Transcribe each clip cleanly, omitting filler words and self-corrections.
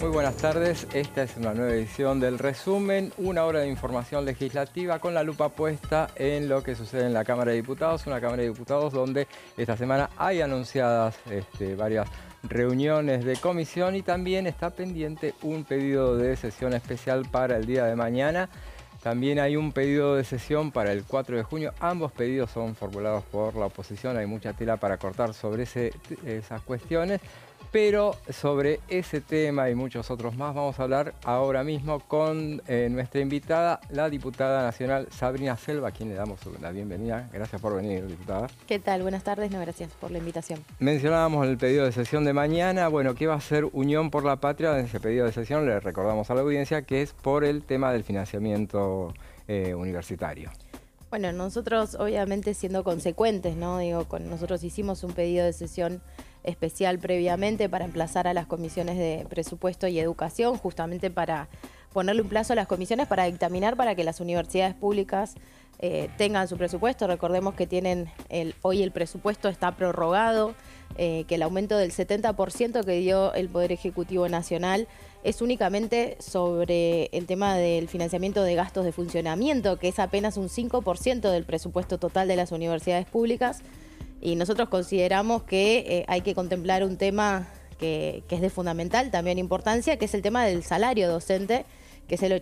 Muy buenas tardes, esta es una nueva edición del resumen, una hora de información legislativa con la lupa puesta en lo que sucede en la Cámara de Diputados, una Cámara de Diputados donde esta semana hay anunciadas varias reuniones de comisión y también está pendiente un pedido de sesión especial para el día de mañana. También hay un pedido de sesión para el 4 de junio. Ambos pedidos son formulados por la oposición. Hay mucha tela para cortar sobre esas cuestiones. Pero sobre ese tema y muchos otros más vamos a hablar ahora mismo con nuestra invitada, la diputada nacional Sabrina Selva, a quien le damos la bienvenida. Gracias por venir, diputada. ¿Qué tal? Buenas tardes. No, gracias por la invitación. Mencionábamos el pedido de sesión de mañana. Bueno, ¿qué va a ser Unión por la Patria? En ese pedido de sesión le recordamos a la audiencia que es por el tema del financiamiento universitario. Bueno, nosotros obviamente siendo consecuentes, ¿no? Nosotros hicimos un pedido de sesión especial previamente para emplazar a las comisiones de presupuesto y educación, justamente para ponerle un plazo a las comisiones para dictaminar para que las universidades públicas tengan su presupuesto. Recordemos que hoy el presupuesto está prorrogado, que el aumento del 70% que dio el Poder Ejecutivo Nacional es únicamente sobre el tema del financiamiento de gastos de funcionamiento, que es apenas un 5% del presupuesto total de las universidades públicas. Y nosotros consideramos que hay que contemplar un tema que es de fundamental también importancia, que es el tema del salario docente, que es el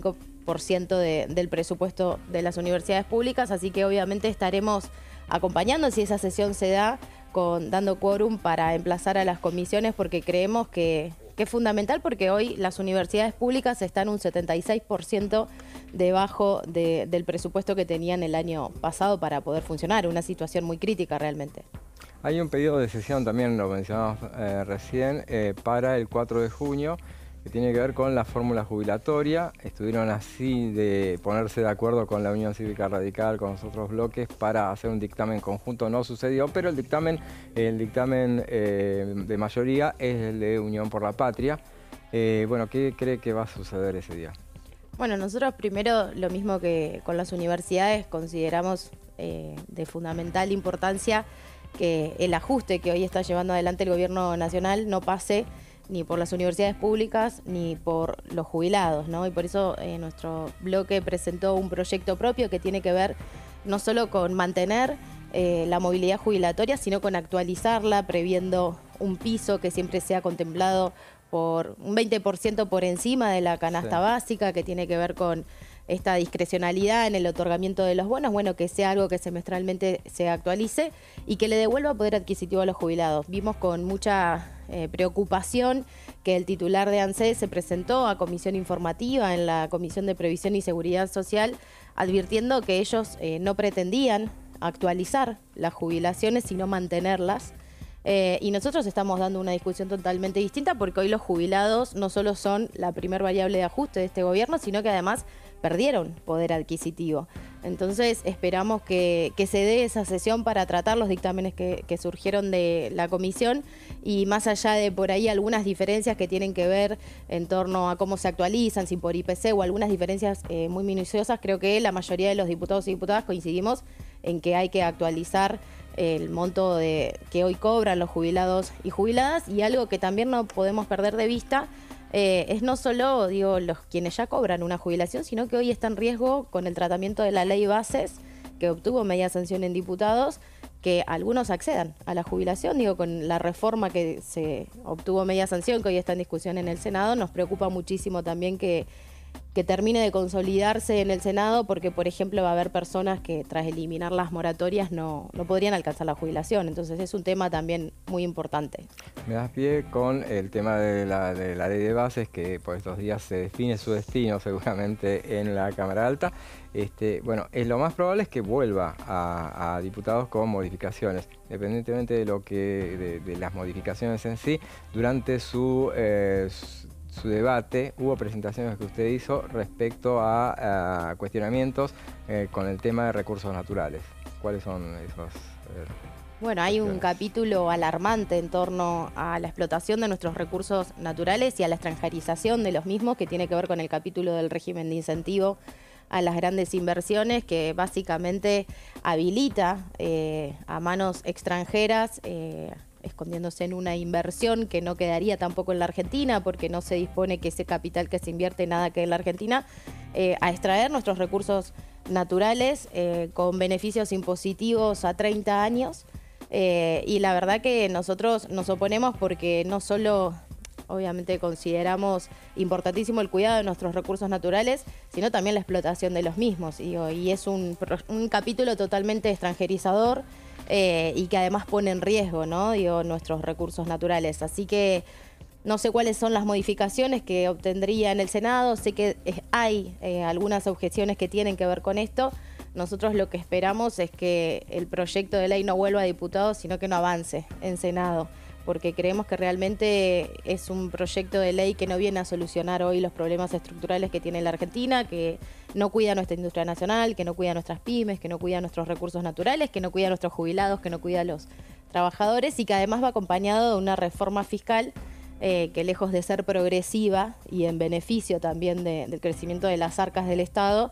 85% del presupuesto de las universidades públicas. Así que obviamente estaremos acompañando, si esa sesión se da, dando quórum para emplazar a las comisiones, porque creemos que es fundamental, porque hoy las universidades públicas están un 76% debajo del presupuesto que tenían el año pasado para poder funcionar, una situación muy crítica realmente. Hay un pedido de sesión, también lo mencionamos recién, para el 4 de junio, que tiene que ver con la fórmula jubilatoria. Estuvieron así de ponerse de acuerdo con la Unión Cívica Radical, con los otros bloques, para hacer un dictamen conjunto. No sucedió, pero el dictamen de mayoría es el de Unión por la Patria. Bueno, ¿qué cree que va a suceder ese día? Bueno, nosotros primero, lo mismo que con las universidades, consideramos de fundamental importancia que el ajuste que hoy está llevando adelante el Gobierno Nacional no pase ni por las universidades públicas ni por los jubilados, ¿no? Y por eso nuestro bloque presentó un proyecto propio que tiene que ver no solo con mantener la movilidad jubilatoria, sino con actualizarla, previendo un piso que siempre sea contemplado por un 20% por encima de la canasta básica, que tiene que ver con esta discrecionalidad en el otorgamiento de los bonos, bueno, que sea algo que semestralmente se actualice y que le devuelva poder adquisitivo a los jubilados. Vimos con mucha preocupación que el titular de ANSES se presentó a comisión informativa en la Comisión de Previsión y Seguridad Social, advirtiendo que ellos no pretendían actualizar las jubilaciones, sino mantenerlas. Y nosotros estamos dando una discusión totalmente distinta, porque hoy los jubilados no solo son la primer variable de ajuste de este gobierno, sino que además perdieron poder adquisitivo. Entonces esperamos que se dé esa sesión para tratar los dictámenes que surgieron de la comisión, y más allá de por ahí algunas diferencias que tienen que ver en torno a cómo se actualizan, si por IPC o algunas diferencias muy minuciosas, creo que la mayoría de los diputados y diputadas coincidimos en que hay que actualizar el monto que hoy cobran los jubilados y jubiladas. Y algo que también no podemos perder de vista es no solo quienes ya cobran una jubilación, sino que hoy está en riesgo con el tratamiento de la ley Bases, que obtuvo media sanción en diputados, que algunos accedan a la jubilación. Con la reforma que se obtuvo media sanción, que hoy está en discusión en el Senado, nos preocupa muchísimo también que termine de consolidarse en el Senado, porque, por ejemplo, va a haber personas que tras eliminar las moratorias no podrían alcanzar la jubilación. Entonces es un tema también muy importante. Me das pie con el tema de la ley de bases, que por estos días se define su destino seguramente en la Cámara Alta. Bueno, lo más probable es que vuelva a diputados con modificaciones, independientemente de las modificaciones en sí. Durante su debate hubo presentaciones que usted hizo respecto a cuestionamientos con el tema de recursos naturales. ¿Cuáles son esos? Bueno, hay un capítulo alarmante en torno a la explotación de nuestros recursos naturales y a la extranjerización de los mismos, que tiene que ver con el capítulo del régimen de incentivo a las grandes inversiones, que básicamente habilita a manos extranjeras escondiéndose en una inversión que no quedaría tampoco en la Argentina, porque no se dispone que ese capital que se invierte nada quede en la Argentina, a extraer nuestros recursos naturales con beneficios impositivos a 30 años. Y la verdad que nosotros nos oponemos porque no solo, obviamente, consideramos importantísimo el cuidado de nuestros recursos naturales, sino también la explotación de los mismos. Y es un capítulo totalmente extranjerizador y que además pone en riesgo, ¿no? Nuestros recursos naturales. Así que no sé cuáles son las modificaciones que obtendría en el Senado. Sé que hay algunas objeciones que tienen que ver con esto. Nosotros lo que esperamos es que el proyecto de ley no vuelva a diputados, sino que no avance en Senado, porque creemos que realmente es un proyecto de ley que no viene a solucionar hoy los problemas estructurales que tiene la Argentina, que no cuida nuestra industria nacional, que no cuida nuestras pymes, que no cuida nuestros recursos naturales, que no cuida a nuestros jubilados, que no cuida a los trabajadores, y que además va acompañado de una reforma fiscal que, lejos de ser progresiva y en beneficio también del crecimiento de las arcas del Estado,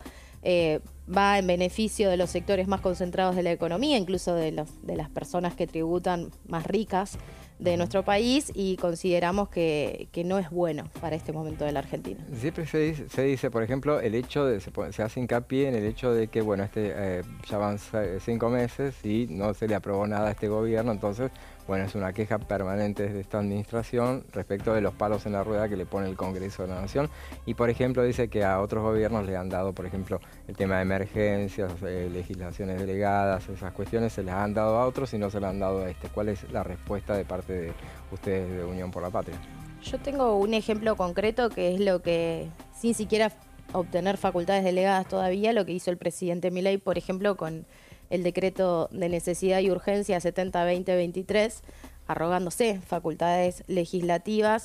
va en beneficio de los sectores más concentrados de la economía, incluso de las personas que tributan más ricas de nuestro país, y consideramos que no es bueno para este momento de la Argentina. Siempre se dice, por ejemplo, el hecho de, se hace hincapié en el hecho de que, bueno, ya van 5 meses y no se le aprobó nada a este gobierno, entonces, bueno, es una queja permanente de esta administración respecto de los palos en la rueda que le pone el Congreso de la Nación. Y, por ejemplo, dice que a otros gobiernos le han dado, por ejemplo, el tema de emergencias, legislaciones delegadas, esas cuestiones se las han dado a otros y no se las han dado a este. ¿Cuál es la respuesta de parte de ustedes de Unión por la Patria? Yo tengo un ejemplo concreto que es lo que, sin siquiera obtener facultades delegadas todavía, lo que hizo el presidente Milei, por ejemplo, con el decreto de necesidad y urgencia 70-2023, arrogándose facultades legislativas,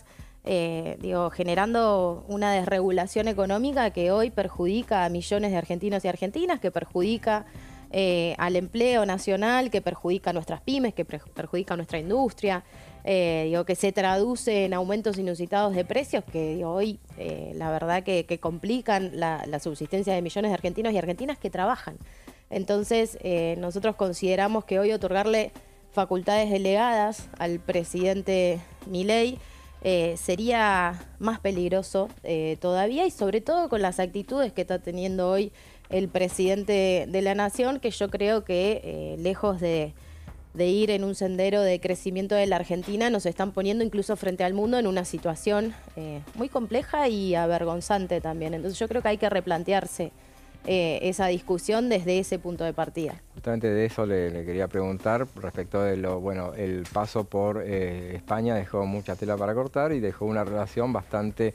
generando una desregulación económica que hoy perjudica a millones de argentinos y argentinas, que perjudica al empleo nacional, que perjudica a nuestras pymes, que perjudica a nuestra industria, que se traduce en aumentos inusitados de precios que hoy la verdad que complican la subsistencia de millones de argentinos y argentinas que trabajan. Entonces nosotros consideramos que hoy otorgarle facultades delegadas al presidente Milei sería más peligroso todavía, y sobre todo con las actitudes que está teniendo hoy el presidente de la Nación, que yo creo que lejos de ir en un sendero de crecimiento de la Argentina, nos están poniendo incluso frente al mundo en una situación muy compleja y avergonzante también. Entonces yo creo que hay que replantearse esa discusión desde ese punto de partida. Justamente de eso le quería preguntar respecto de el paso por España dejó mucha tela para cortar y dejó una relación bastante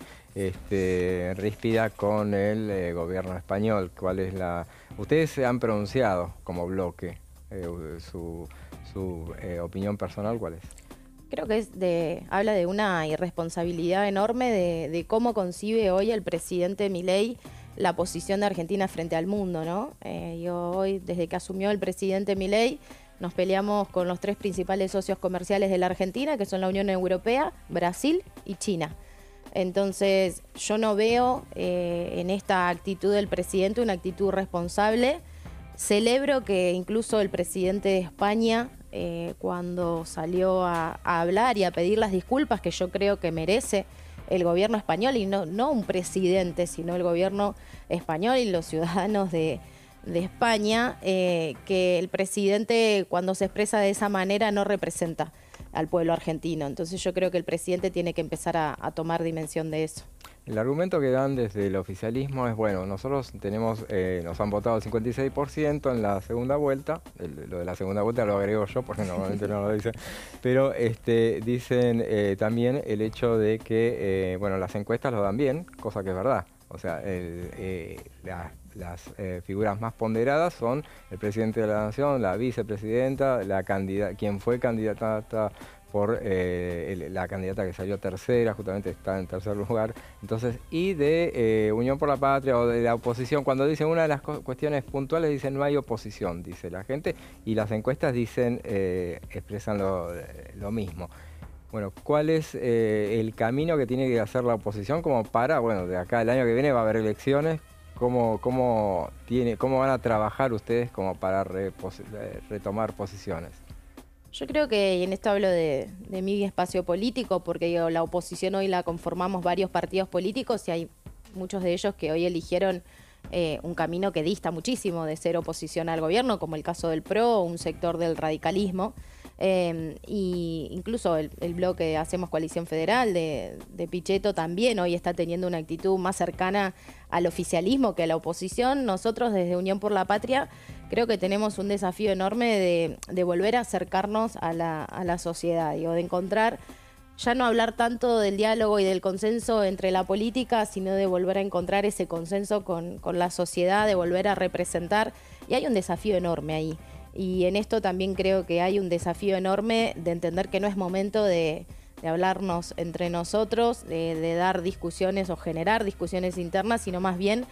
ríspida con el gobierno español. ¿Cuál es Ustedes se han pronunciado como bloque, su opinión personal, ¿cuál es? Creo que habla de una irresponsabilidad enorme de cómo concibe hoy el presidente Milei la posición de Argentina frente al mundo, ¿no? Hoy, desde que asumió el presidente Milei, nos peleamos con los 3 principales socios comerciales de la Argentina, que son la Unión Europea, Brasil y China. Entonces, yo no veo en esta actitud del presidente una actitud responsable. Celebro que incluso el presidente de España, cuando salió a hablar y a pedir las disculpas que yo creo que merece el gobierno español, y no un presidente, sino el gobierno español y los ciudadanos de España, que el presidente, cuando se expresa de esa manera, no representa al pueblo argentino. Entonces yo creo que el presidente tiene que empezar a tomar dimensión de eso. El argumento que dan desde el oficialismo es, bueno, nosotros nos han votado el 56% en la segunda vuelta, lo de la segunda vuelta lo agrego yo porque normalmente no lo dicen, pero dicen también el hecho de que, las encuestas lo dan bien, cosa que es verdad. O sea, las figuras más ponderadas son el presidente de la Nación, la vicepresidenta, quien fue candidata por la candidata que salió tercera, justamente está en tercer lugar. Entonces, y de Unión por la Patria o de la oposición, cuando dicen una de las cuestiones puntuales, dicen no hay oposición, dice la gente, y las encuestas dicen, expresan lo mismo. Bueno, ¿cuál es el camino que tiene que hacer la oposición como para, de acá el año que viene va a haber elecciones? ¿Cómo van a trabajar ustedes como para retomar posiciones? Yo creo que, y en esto hablo de mi espacio político, porque digo, la oposición hoy la conformamos varios partidos políticos y hay muchos de ellos que hoy eligieron un camino que dista muchísimo de ser oposición al gobierno, como el caso del PRO o un sector del radicalismo. Y incluso el bloque Hacemos Coalición Federal de Pichetto también hoy está teniendo una actitud más cercana al oficialismo que a la oposición. Nosotros desde Unión por la Patria creo que tenemos un desafío enorme de volver a acercarnos a la sociedad, digo, de encontrar, ya no hablar tanto del diálogo y del consenso entre la política, sino de volver a encontrar ese consenso con la sociedad, de volver a representar. Y hay un desafío enorme ahí. Y en esto también creo que hay un desafío enorme de entender que no es momento de hablarnos entre nosotros, de dar discusiones o generar discusiones internas, sino más bien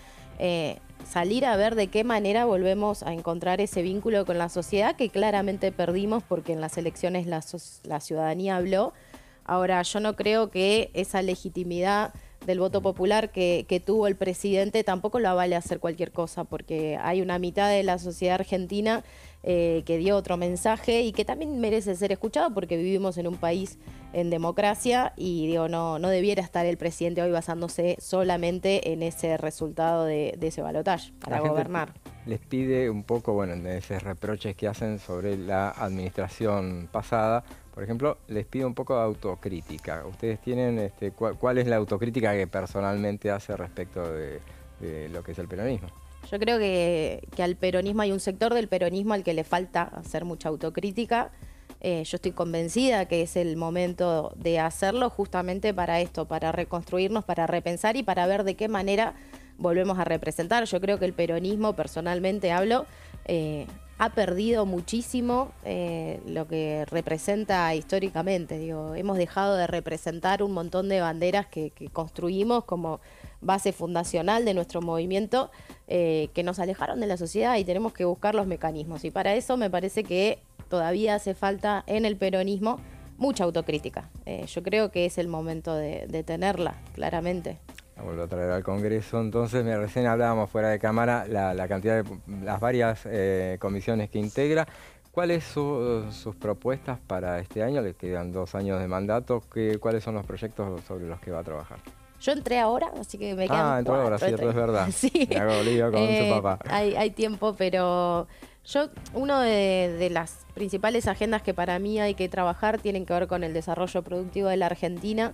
salir a ver de qué manera volvemos a encontrar ese vínculo con la sociedad que claramente perdimos porque en las elecciones la ciudadanía habló. Ahora, yo no creo que esa legitimidad del voto popular que tuvo el presidente tampoco lo avale a hacer cualquier cosa, porque hay una mitad de la sociedad argentina que dio otro mensaje y que también merece ser escuchado porque vivimos en un país en democracia y digo, no debiera estar el presidente hoy basándose solamente en ese resultado de ese balotaje para gobernar. Les pide un poco, bueno, de esos reproches que hacen sobre la administración pasada. Por ejemplo, les pido un poco de autocrítica. Ustedes tienen, ¿cuál es la autocrítica que personalmente hace respecto de lo que es el peronismo? Yo creo que al peronismo hay un sector del peronismo al que le falta hacer mucha autocrítica. Yo estoy convencida que es el momento de hacerlo justamente para esto, para reconstruirnos, para repensar y para ver de qué manera volvemos a representar. Yo creo que el peronismo, personalmente hablo, ha perdido muchísimo lo que representa históricamente. Digo, hemos dejado de representar un montón de banderas que construimos como base fundacional de nuestro movimiento, que nos alejaron de la sociedad y tenemos que buscar los mecanismos. Y para eso me parece que todavía hace falta en el peronismo mucha autocrítica. Yo creo que es el momento de tenerla, claramente. La vuelvo a traer al Congreso. Entonces, recién hablábamos fuera de cámara la cantidad de las varias comisiones que integra. ¿Cuáles son sus propuestas para este año? Le quedan 2 años de mandato. ¿Cuáles son los proyectos sobre los que va a entré Yo entré ahora, así que me quedan entró ahora, cierto, es verdad. Sí. Me hago lío con su papá. Hay tiempo, pero uno de las principales agendas que para mí hay que trabajar tienen que ver con el desarrollo productivo de la Argentina.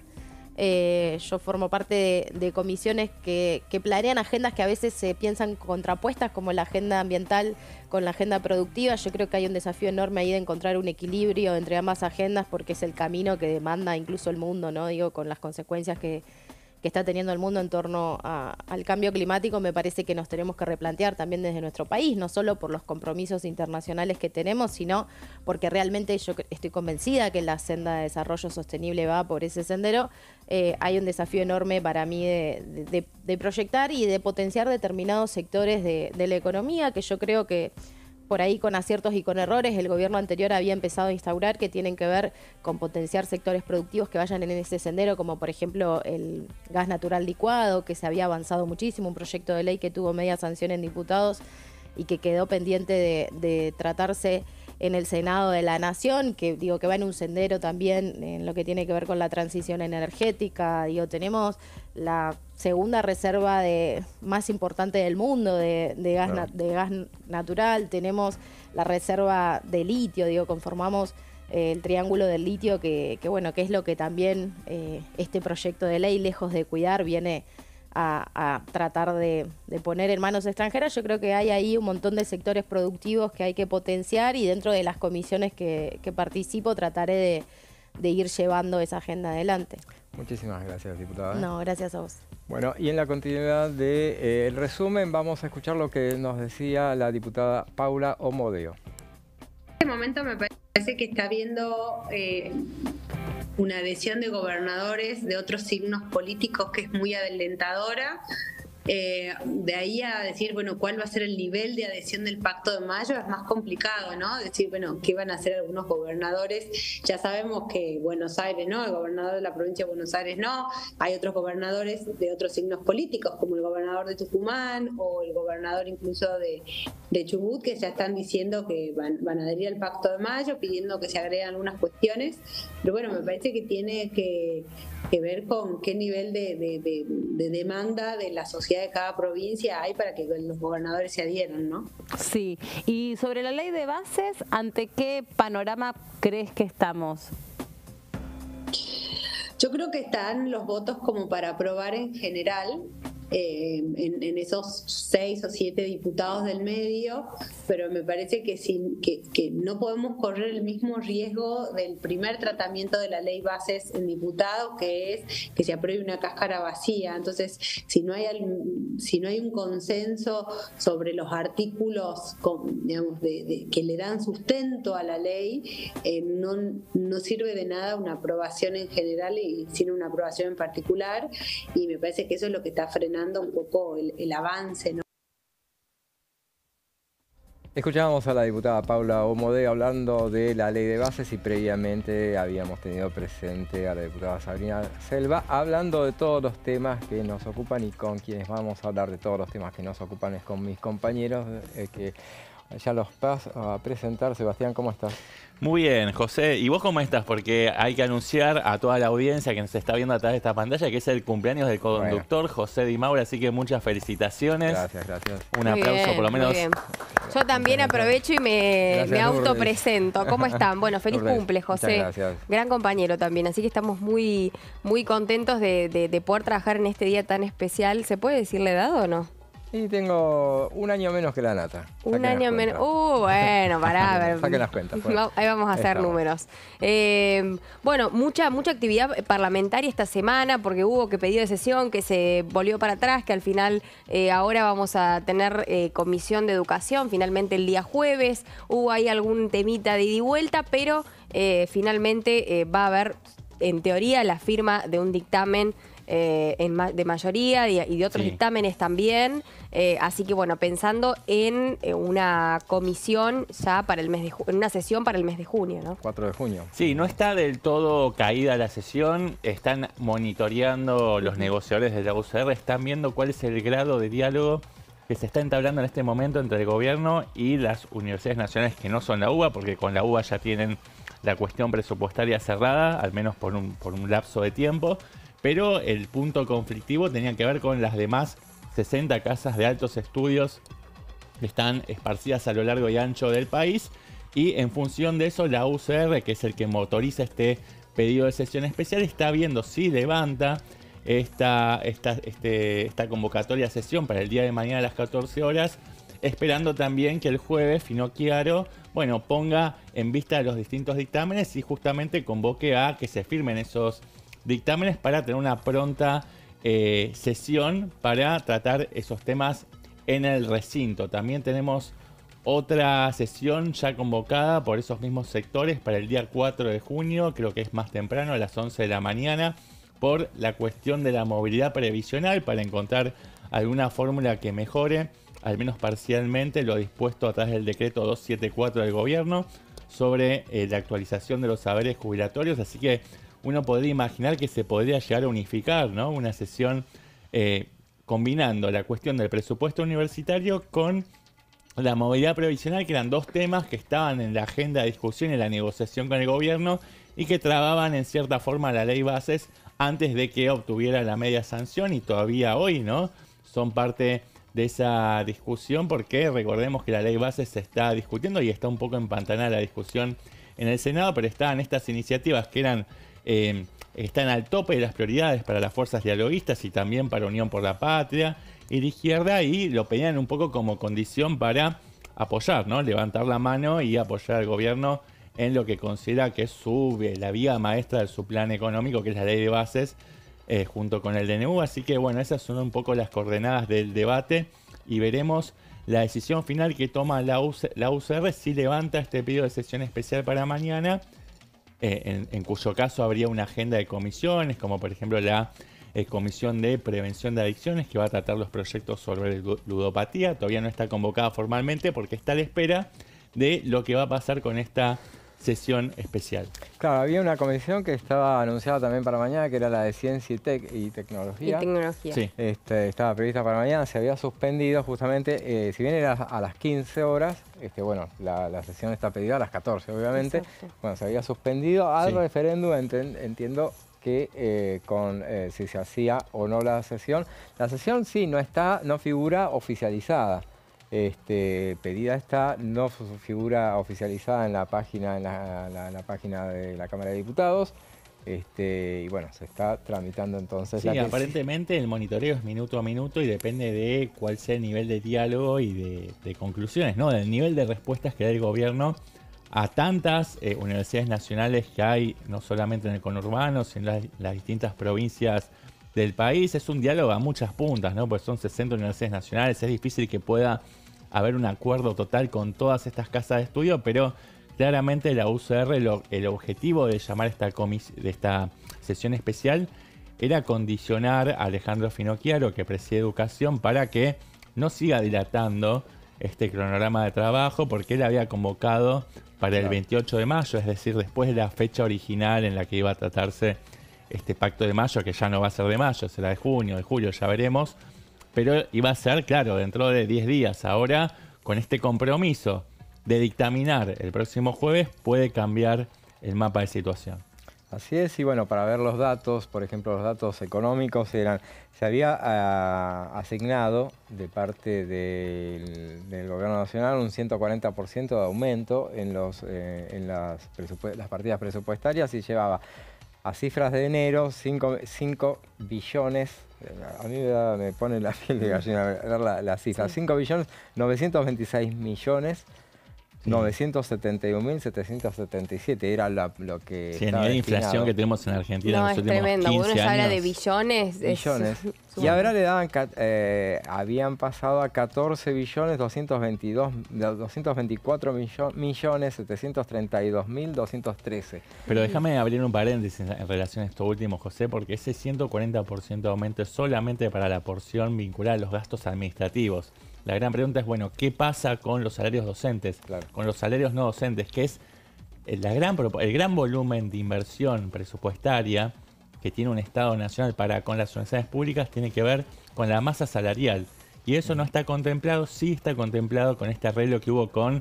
Yo formo parte de comisiones que planean agendas que a veces se piensan contrapuestas, como la agenda ambiental con la agenda productiva. Yo creo que hay un desafío enorme ahí de encontrar un equilibrio entre ambas agendas, porque es el camino que demanda incluso el mundo, ¿no? Digo, con las consecuencias que está teniendo el mundo en torno al cambio climático. Me parece que nos tenemos que replantear también desde nuestro país, no solo por los compromisos internacionales que tenemos, sino porque realmente yo estoy convencida que la senda de desarrollo sostenible va por ese sendero. Hay un desafío enorme para mí de proyectar y de potenciar determinados sectores de la economía, que yo creo que por ahí, con aciertos y con errores, el gobierno anterior había empezado a instaurar, que tienen que ver con potenciar sectores productivos que vayan en ese sendero, como por ejemplo el gas natural licuado, que se había avanzado muchísimo, un proyecto de ley que tuvo media sanción en diputados y que quedó pendiente de tratarse en el Senado de la Nación, que digo que va en un sendero también en lo que tiene que ver con la transición energética. Digo, tenemos la segunda reserva más importante del mundo de gas natural, tenemos la reserva de litio, digo, conformamos el triángulo del litio, que bueno, que es lo que también este proyecto de ley, lejos de cuidar, viene a tratar de poner en manos extranjeras. Yo creo que hay ahí un montón de sectores productivos que hay que potenciar y dentro de las comisiones que participo trataré de ir llevando esa agenda adelante. Muchísimas gracias, diputada. No, gracias a vos. Bueno, y en la continuidad del resumen vamos a escuchar lo que nos decía la diputada Paula Omodeo. En este momento me parece que está habiendo una adhesión de gobernadores de otros signos políticos que es muy alentadora, De ahí a decir, bueno, cuál va a ser el nivel de adhesión del Pacto de Mayo es más complicado, ¿no? Decir, bueno, ¿qué van a hacer algunos gobernadores? Ya sabemos que Buenos Aires no, el gobernador de la provincia de Buenos Aires no, hay otros gobernadores de otros signos políticos, como el gobernador de Tucumán o el gobernador incluso de Chubut, que ya están diciendo que van a adherir al Pacto de Mayo, pidiendo que se agreguen algunas cuestiones, pero bueno, me parece que tiene que ver con qué nivel de demanda de la sociedad de cada provincia hay para que los gobernadores se adhieran, ¿no? Sí, y sobre la ley de bases, ¿ante qué panorama crees que estamos? Yo creo que están los votos como para aprobar en general, en esos 6 o 7 diputados del medio, pero me parece que no podemos correr el mismo riesgo del primer tratamiento de la ley bases en diputados, que es que se apruebe una cáscara vacía. Entonces, si no hay un consenso sobre los artículos, digamos, que le dan sustento a la ley, no sirve de nada una aprobación en general y sin una aprobación en particular, y me parece que eso es lo que está frenando un poco el avance, ¿no? Escuchábamos a la diputada Paula Omodé hablando de la ley de bases y previamente habíamos tenido presente a la diputada Sabrina Selva hablando de todos los temas que nos ocupan, y con quienes vamos a hablar de todos los temas que nos ocupan es con mis compañeros que ya los paso a presentar. Sebastián, ¿cómo estás? Muy bien, José. ¿Y vos cómo estás? Porque hay que anunciar a toda la audiencia que nos está viendo a través de esta pantalla que es el cumpleaños del conductor José Di Maura, así que muchas felicitaciones. Gracias, gracias. Un aplauso por lo menos. Muy bien. Yo también aprovecho y me autopresento. ¿Cómo están? Bueno, feliz cumple, José. Gran compañero también, así que estamos muy, muy contentos de poder trabajar en este día tan especial. ¿Se puede decir la edad o no? Y tengo un año menos que la Nata. Un año menos. Bueno, pará, a ver. Saquen las cuentas. Pues. Ahí vamos a hacer números. Bueno, mucha actividad parlamentaria esta semana, porque hubo que pedido de sesión, que se volvió para atrás, que al final ahora vamos a tener comisión de educación, finalmente el día jueves. Hubo ahí algún temita de ida y vuelta, pero finalmente va a haber, en teoría, la firma de un dictamen de mayoría y de otros dictámenes también, así que bueno, pensando en una comisión ya para el mes de en una sesión para el mes de junio, ¿no? 4 de junio. Sí, no está del todo caída la sesión, están monitoreando los negociadores de la UCR, están viendo cuál es el grado de diálogo que se está entablando en este momento entre el gobierno y las universidades nacionales que no son la UBA, porque con la UBA ya tienen la cuestión presupuestaria cerrada, al menos por un lapso de tiempo. Pero el punto conflictivo tenía que ver con las demás 60 casas de altos estudios que están esparcidas a lo largo y ancho del país. Y en función de eso, la UCR, que es el que motoriza este pedido de sesión especial, está viendo si levanta esta convocatoria a sesión para el día de mañana a las 14 horas, esperando también que el jueves Finocchiaro, bueno, ponga en vista los distintos dictámenes y justamente convoque a que se firmen esos dictámenes para tener una pronta sesión para tratar esos temas en el recinto. También tenemos otra sesión ya convocada por esos mismos sectores para el día 4 de junio, creo que es más temprano, a las 11 de la mañana, por la cuestión de la movilidad previsional, para encontrar alguna fórmula que mejore, al menos parcialmente, lo dispuesto a través del decreto 274 del gobierno sobre la actualización de los saberes jubilatorios. Así que uno podría imaginar que se podría llegar a unificar, ¿no? Una sesión combinando la cuestión del presupuesto universitario con la movilidad previsional, que eran dos temas que estaban en la agenda de discusión y en la negociación con el gobierno y que trababan en cierta forma la ley bases antes de que obtuviera la media sanción, y todavía hoy, ¿no? Son parte de esa discusión, porque recordemos que la ley bases se está discutiendo y está un poco empantanada la discusión en el Senado, pero estaban estas iniciativas que eran están al tope de las prioridades para las fuerzas dialoguistas y también para Unión por la Patria y la izquierda, y lo pedían un poco como condición para apoyar, ¿no? Levantar la mano y apoyar al gobierno en lo que considera que es la vía maestra de su plan económico, que es la ley de bases, junto con el DNU. Así que bueno, esas son un poco las coordenadas del debate y veremos la decisión final que toma la UCR, si levanta este pedido de sesión especial para mañana, en cuyo caso habría una agenda de comisiones, como por ejemplo la comisión de prevención de adicciones que va a tratar los proyectos sobre ludopatía. Todavía no está convocada formalmente porque está a la espera de lo que va a pasar con esta sesión especial. Claro, había una comisión que estaba anunciada también para mañana, que era la de Ciencia y Tecnología. Y tecnología. Sí. Estaba prevista para mañana, se había suspendido justamente, si bien era a las 15 horas, bueno, la sesión está pedida a las 14, obviamente. Exacto. Bueno, se había suspendido al Sí. referéndum, entiendo que si se hacía o no la sesión. La sesión sí, no figura oficializada. Pedida está, no figura oficializada en la página, en la página de la Cámara de Diputados. Y bueno, se está tramitando entonces. Sí, aparentemente el monitoreo es minuto a minuto y depende de cuál sea el nivel de diálogo y de conclusiones, ¿no? Del nivel de respuestas que da el gobierno a tantas universidades nacionales que hay, no solamente en el conurbano, sino en las distintas provincias del país. Es un diálogo a muchas puntas, ¿no? Pues son 60 universidades nacionales, es difícil que pueda haber un acuerdo total con todas estas casas de estudio, pero claramente la UCR, el objetivo de llamar de esta sesión especial era condicionar a Alejandro Finocchiaro, que preside Educación, para que no siga dilatando este cronograma de trabajo, porque él había convocado para el 28 de mayo, es decir, después de la fecha original en la que iba a tratarse este pacto de mayo, que ya no va a ser de mayo, será de junio, de julio, ya veremos, pero iba a ser, claro, dentro de 10 días. Ahora, con este compromiso de dictaminar el próximo jueves, puede cambiar el mapa de situación. Así es, y bueno, para ver los datos, por ejemplo, los datos económicos se había asignado de parte del Gobierno Nacional un 140% de aumento en las partidas presupuestarias y llevaba a cifras de enero 5 billones, a mí me pone la piel de gallina ver la cifra, 5 billones 926 millones. 971.777 era lo que sí, el nivel de inflación que tenemos en Argentina en los últimos 15 años. No, es tremendo. Cuando uno se habla de billones. Y ahora le daban, habían pasado a 14 billones 224 millones 732 mil 213. Pero déjame abrir un paréntesis en relación a esto último, José, porque ese 140% de aumento es solamente para la porción vinculada a los gastos administrativos. La gran pregunta es, bueno, ¿qué pasa con los salarios docentes? Claro. Con los salarios no docentes, que es el gran volumen de inversión presupuestaria que tiene un Estado nacional para con las universidades públicas, tiene que ver con la masa salarial. Y eso no está contemplado, sí está contemplado con este arreglo que hubo con,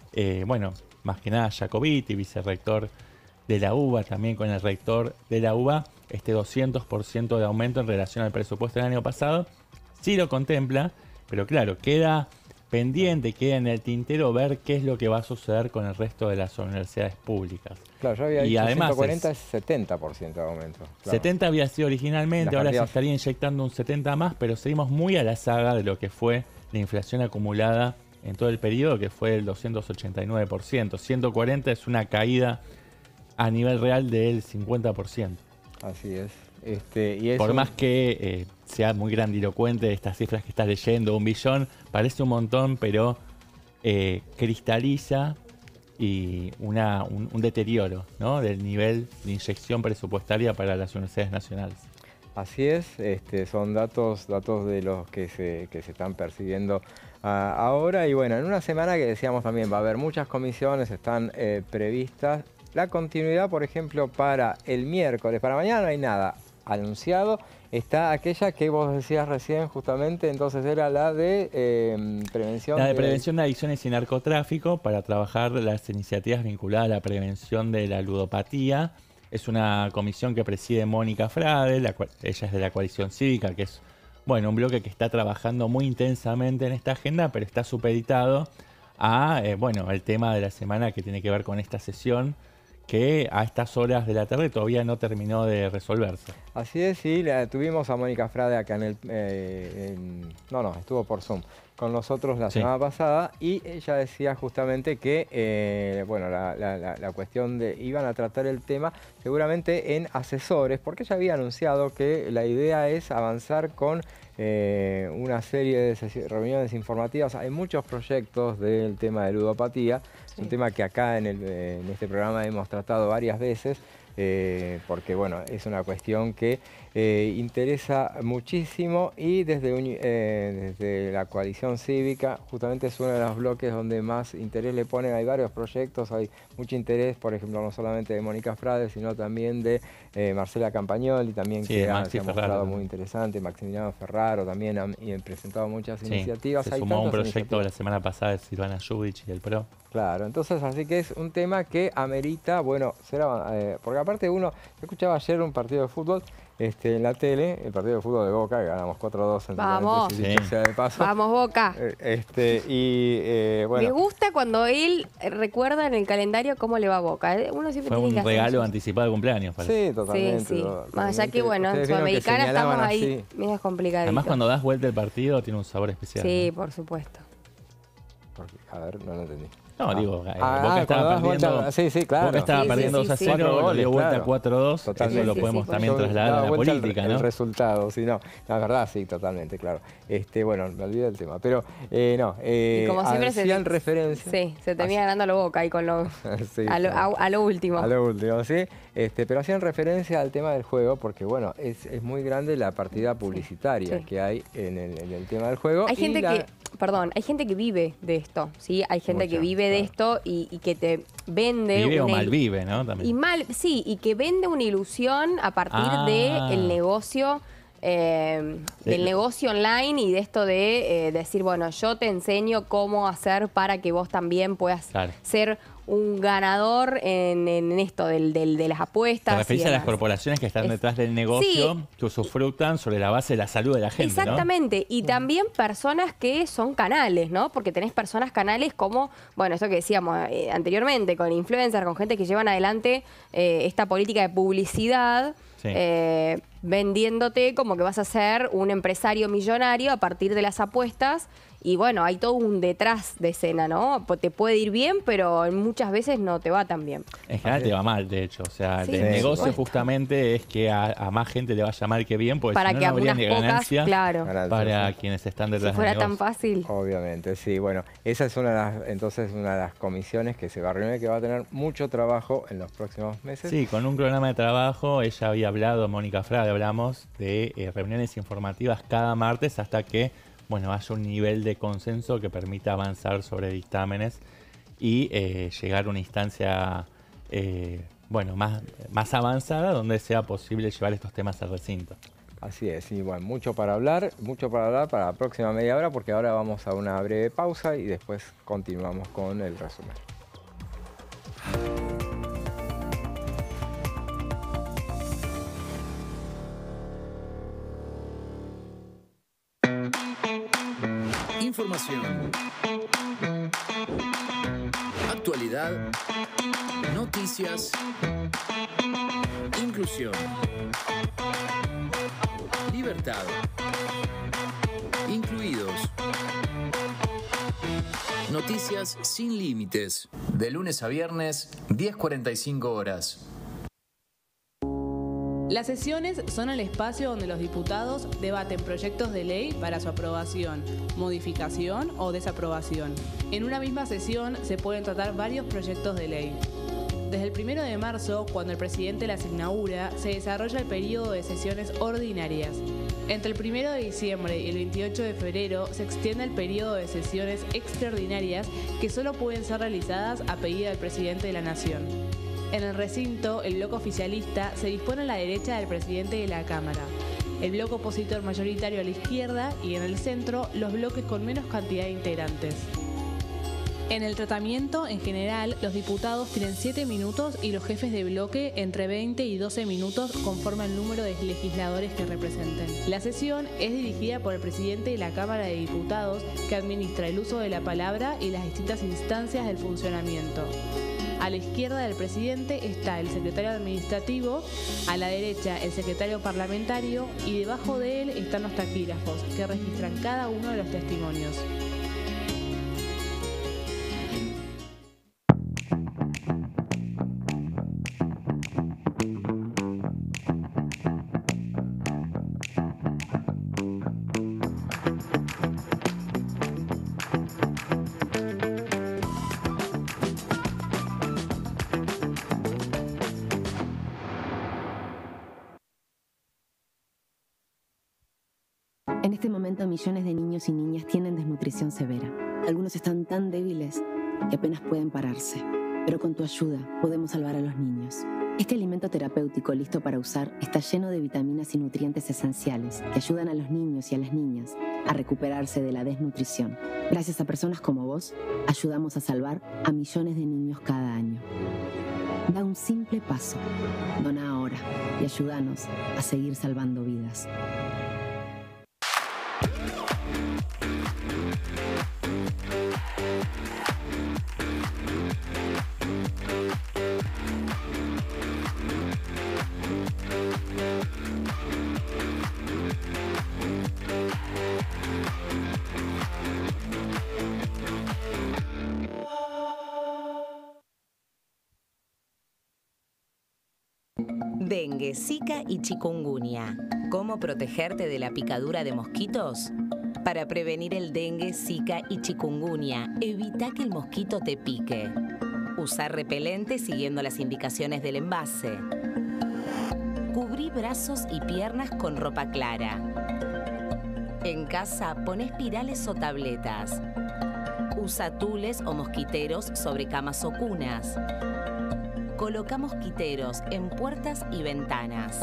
más que nada Jacobiti, vicerrector de la UBA, también con el rector de la UBA, este 200% de aumento en relación al presupuesto del año pasado. Sí lo contempla, pero claro, queda pendiente, queda en el tintero ver qué es lo que va a suceder con el resto de las universidades públicas. Claro, yo había y dicho además 140 es 70% de aumento. Claro. 70 había sido originalmente, ahora se cantidad... estaría inyectando un 70 más, pero seguimos muy a la saga de lo que fue la inflación acumulada en todo el periodo, que fue el 289%. 140 es una caída a nivel real del 50%. Así es. Por más que sea muy grandilocuente estas cifras que estás leyendo, 1 billón, parece un montón, pero cristaliza y un deterioro, ¿no?, del nivel de inyección presupuestaria para las universidades nacionales. Así es, son datos de los que se están percibiendo ahora. Y bueno, en una semana que decíamos también va a haber muchas comisiones, están previstas. La continuidad, por ejemplo, para el miércoles, para mañana no hay nada anunciado. Está aquella que vos decías recién, justamente, entonces era la de prevención. La de prevención de adicciones y narcotráfico, para trabajar las iniciativas vinculadas a la prevención de la ludopatía. Es una comisión que preside Mónica Frade, ella es de la Coalición Cívica, que es un bloque que está trabajando muy intensamente en esta agenda, pero está supeditado a el tema de la semana que tiene que ver con esta sesión, que a estas horas de la tarde todavía no terminó de resolverse. Así es, sí, tuvimos a Mónica Frade acá estuvo por Zoom con nosotros la semana pasada, y ella decía justamente que la cuestión de iban a tratar el tema seguramente en asesores, porque ella había anunciado que la idea es avanzar con una serie de reuniones informativas. Hay muchos proyectos del tema de ludopatía, es un tema que acá en este programa hemos tratado varias veces, porque bueno, es una cuestión que interesa muchísimo y desde la coalición cívica justamente es uno de los bloques donde más interés le ponen. Hay varios proyectos, hay mucho interés, por ejemplo, no solamente de Mónica Frade, sino también de Marcela Campagnoli, también Sí, que Maxi se ha mostrado Ferraro. muy interesante, Maximiliano Ferraro también han presentado muchas iniciativas. Se Hay sumó a un tantas proyecto iniciativas. la semana pasada de Silvana Yubich y el PRO. Claro, entonces así que es un tema que amerita, bueno, porque aparte yo escuchaba ayer un partido de fútbol en la tele, el partido de fútbol de Boca, que ganamos 4-2 en Vamos. dicho sea de paso. Vamos, Boca. Y Me bueno, gusta cuando él recuerda en el calendario cómo le va a Boca. Uno siempre Fue tiene que un hacer regalo eso. anticipado de cumpleaños, parece. sí, totalmente. Sí, sí. totalmente. Más allá que, bueno, en Ustedes vieron que Sudamericana estamos señalaban ahí así, medio complicaditos. Además, cuando das vuelta el partido, tiene un sabor especial. Sí, ¿no? por supuesto. a ver, no lo entendí. No, digo, Boca cuando estaba das vuelta- perdiendo. sí, sí, claro. Boca estaba Sí, perdiendo sí, 2 a sí, 0 Cuatro y lo goles, dio vuelta claro. a 4-2. Totalmente. Eso lo Sí, podemos sí, también Yo trasladar daba a la vuelta política, el ¿no? resultado, sí, no, la verdad sí, totalmente, claro. Bueno, me olvidé del tema, pero no, Y como siempre hacían referencia. Sí, se termina ganando lo Boca ahí con lo, Sí, a lo último. a lo último, sí. Pero hacían referencia al tema del juego porque, bueno, es muy grande la partida publicitaria sí. que hay en el tema del juego. Hay y gente hay gente que vive de esto, ¿sí? Hay gente que Mucha, vive de claro. esto y que te vende Vive o una malvive, ¿no? También. sí, y que vende una ilusión a partir del negocio, del negocio online y de esto de decir, bueno, yo te enseño cómo hacer para que vos también puedas Claro. ser un ganador en esto de las apuestas. Te referís y a las demás. corporaciones que están detrás del negocio, que usufructan sobre la base de la salud de la gente, ¿no? Exactamente, y también personas que son canales, ¿no? Porque tenés personas canales como, bueno, esto que decíamos anteriormente, con influencers, con gente que llevan adelante esta política de publicidad, Sí. vendiéndote como que vas a ser un empresario millonario a partir de las apuestas. Y bueno, hay todo un detrás de escena, ¿no? Te puede ir bien, pero muchas veces no te va tan bien. En general te va mal, de hecho. O sea, Sí, el por negocio supuesto. justamente es que a más gente le vaya mal que bien, porque Para si no, que no a habría unas ni pocas, ganancia claro. para quienes están Si detrás fuera del tan negocio. fácil. Obviamente, sí. Bueno, esa es una de las comisiones que se va a reunir, que va a tener mucho trabajo en los próximos meses. Sí, con un programa de trabajo, ella había hablado, Mónica Frade, hablamos de reuniones informativas cada martes hasta que, bueno, haya un nivel de consenso que permita avanzar sobre dictámenes y llegar a una instancia, bueno, más avanzada donde sea posible llevar estos temas al recinto. Así es, y bueno, mucho para hablar para la próxima media hora, porque ahora vamos a una breve pausa y después continuamos con el resumen. Información. Actualidad. Noticias. Inclusión. Libertad. Incluidos. Noticias sin límites. De lunes a viernes, 10:45 horas. Las sesiones son el espacio donde los diputados debaten proyectos de ley para su aprobación, modificación o desaprobación. En una misma sesión se pueden tratar varios proyectos de ley. Desde el 1 de marzo, cuando el presidente las inaugura, se desarrolla el periodo de sesiones ordinarias. Entre el 1 de diciembre y el 28 de febrero se extiende el periodo de sesiones extraordinarias que solo pueden ser realizadas a pedido del presidente de la Nación. En el recinto, el bloque oficialista se dispone a la derecha del presidente de la Cámara, el bloque opositor mayoritario a la izquierda y en el centro los bloques con menos cantidad de integrantes. En el tratamiento, en general, los diputados tienen 7 minutos y los jefes de bloque entre 20 y 12 minutos conforme al número de legisladores que representen. La sesión es dirigida por el presidente de la Cámara de Diputados, que administra el uso de la palabra y las distintas instancias del funcionamiento. A la izquierda del presidente está el secretario administrativo, a la derecha el secretario parlamentario y debajo de él están los taquígrafos, que registran cada uno de los testimonios. En este momento, millones de niños y niñas tienen desnutrición severa. Algunos están tan débiles que apenas pueden pararse. Pero con tu ayuda podemos salvar a los niños. Este alimento terapéutico listo para usar está lleno de vitaminas y nutrientes esenciales que ayudan a los niños y a las niñas a recuperarse de la desnutrición. Gracias a personas como vos, ayudamos a salvar a millones de niños cada año. Da un simple paso. Dona ahora y ayúdanos a seguir salvando vidas. Dengue, Zika y chikungunya. ¿Cómo protegerte de la picadura de mosquitos? Para prevenir el dengue, Zika y chikungunya, evita que el mosquito te pique. Usar repelente siguiendo las indicaciones del envase. Cubrí brazos y piernas con ropa clara. En casa, pon espirales o tabletas. Usa tules o mosquiteros sobre camas o cunas. Coloca mosquiteros en puertas y ventanas.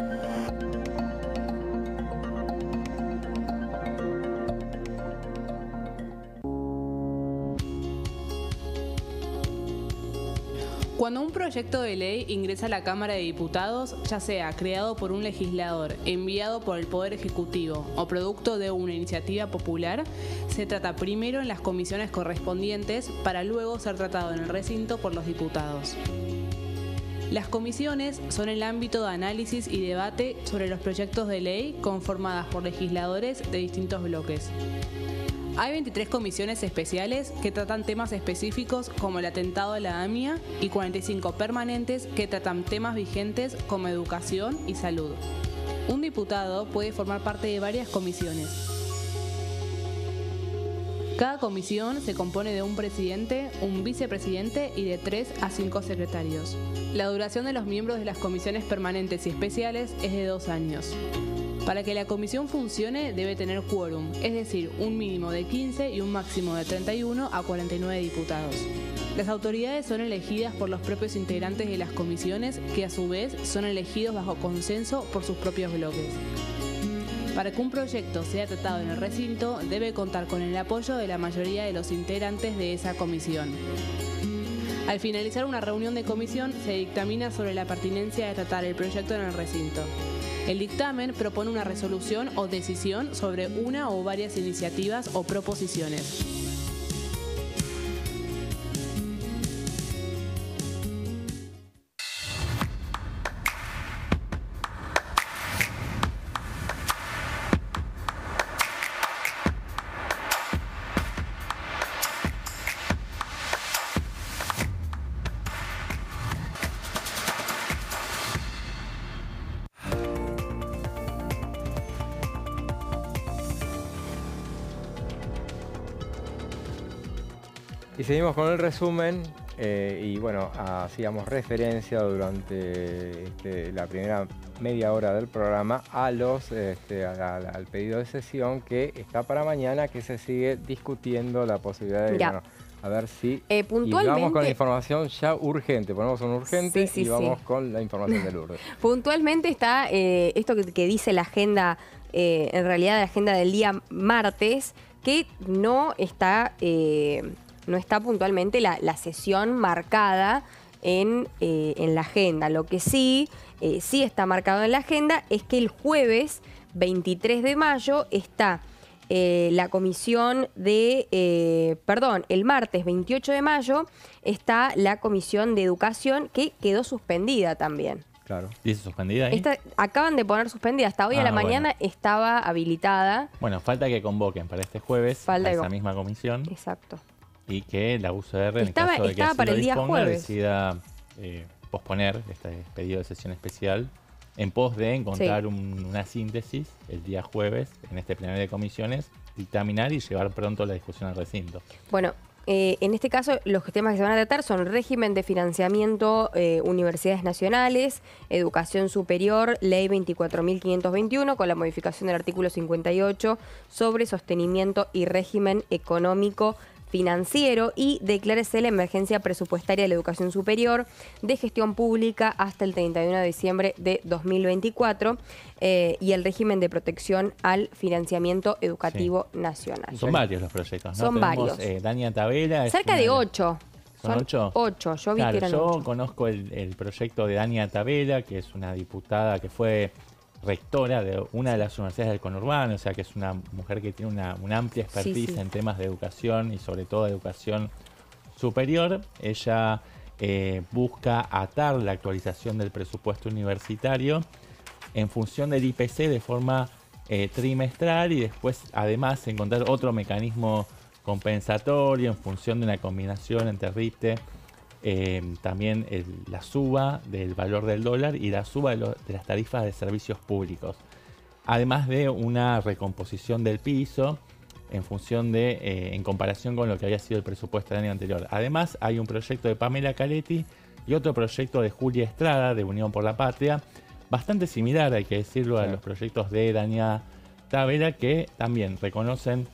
Cuando un proyecto de ley ingresa a la Cámara de Diputados, ya sea creado por un legislador, enviado por el Poder Ejecutivo o producto de una iniciativa popular, se trata primero en las comisiones correspondientes para luego ser tratado en el recinto por los diputados. Las comisiones son el ámbito de análisis y debate sobre los proyectos de ley conformadas por legisladores de distintos bloques. Hay 23 comisiones especiales que tratan temas específicos como el atentado a la AMIA y 45 permanentes que tratan temas vigentes como educación y salud. Un diputado puede formar parte de varias comisiones. Cada comisión se compone de un presidente, un vicepresidente y de 3 a 5 secretarios. La duración de los miembros de las comisiones permanentes y especiales es de 2 años. Para que la comisión funcione debe tener quórum, es decir, un mínimo de 15 y un máximo de 31 a 49 diputados. Las autoridades son elegidas por los propios integrantes de las comisiones, que a su vez son elegidos bajo consenso por sus propios bloques. Para que un proyecto sea tratado en el recinto, debe contar con el apoyo de la mayoría de los integrantes de esa comisión. Al finalizar una reunión de comisión, se dictamina sobre la pertinencia de tratar el proyecto en el recinto. El dictamen propone una resolución o decisión sobre una o varias iniciativas o proposiciones. Y seguimos con el resumen y bueno, hacíamos referencia durante la primera media hora del programa a al pedido de sesión que está para mañana, que se sigue discutiendo la posibilidad de... Bueno, a ver si... puntualmente, y vamos con la información ya urgente, ponemos un urgente y vamos con la información del Lourdes. Puntualmente está esto que dice la agenda, en realidad la agenda del día martes, que no está puntualmente la sesión marcada en la agenda. Lo que sí está marcado en la agenda es que el jueves 23 de mayo está la comisión de... el martes 28 de mayo está la comisión de educación, que quedó suspendida también. Claro. ¿Dice suspendida ahí? Acaban de poner suspendida. Hasta hoy a la mañana estaba habilitada. Bueno, falta que convoquen para este jueves a esa misma comisión. Exacto. Y que la UCR, en caso de que así lo disponga, decida posponer este pedido de sesión especial en pos de encontrar una síntesis el día jueves en este plenario de comisiones, dictaminar y llevar pronto la discusión al recinto. Bueno, En este caso, los temas que se van a tratar son régimen de financiamiento, universidades nacionales, educación superior, ley 24.521, con la modificación del artículo 58 sobre sostenimiento y régimen económico financiero, y declárese la emergencia presupuestaria de la educación superior de gestión pública hasta el 31 de diciembre de 2024 y el régimen de protección al financiamiento educativo nacional. Son varios los proyectos, ¿no? Son Tenemos, varios. Dania Tabela. Cerca de 8. ¿Son 8? 8, yo vi claro, que eran yo 8. conozco el proyecto de Dania Tabela, que es una diputada que fue rectora de una de las universidades del conurbano, o sea que es una mujer que tiene una amplia expertise en temas de educación y sobre todo de educación superior. Ella busca atar la actualización del presupuesto universitario en función del IPC de forma trimestral y después además encontrar otro mecanismo compensatorio en función de una combinación entre RIPTE, también la suba del valor del dólar y la suba de las tarifas de servicios públicos. Además de una recomposición del piso en función de, en comparación con lo que había sido el presupuesto del año anterior. Además hay un proyecto de Pamela Caletti y otro proyecto de Julia Estrada de Unión por la Patria, bastante similar, hay que decirlo, a los proyectos de Dania Tabela, que también reconocen